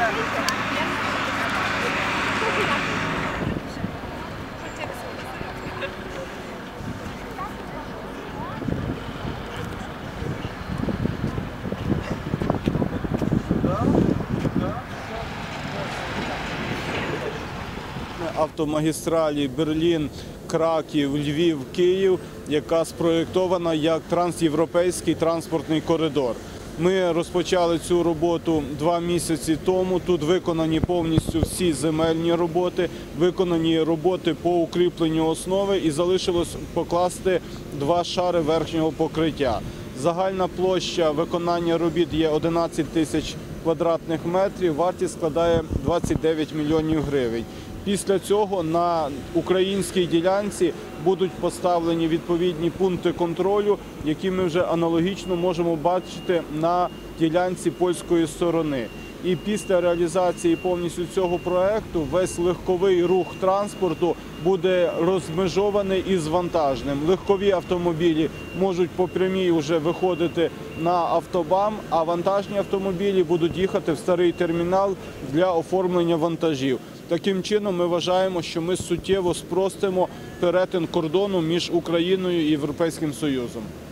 Автомагістралі Берлін, Краків, Львів, Київ, яка спроєктована як трансєвропейський транспортний коридор. Ми розпочали цю роботу 2 місяці тому. Тут виконані повністю всі земельні роботи, виконані роботи по укріпленню основи і залишилось покласти 2 шари верхнього покриття. Загальна площа виконання робіт є 11 тисяч квадратних метрів, вартість складає 29 мільйонів гривень. Після цього на українській ділянці будуть поставлені відповідні пункти контролю, які ми вже аналогічно можемо бачити на ділянці польської сторони. І після реалізації повністю цього проєкту весь легковий рух транспорту буде розмежований із вантажним. Легкові автомобілі можуть по прямій вже виходити на автобан, а вантажні автомобілі будуть їхати в старий термінал для оформлення вантажів. Таким чином, ми вважаємо, що ми суттєво спростимо перетин кордону між Україною і Європейським Союзом.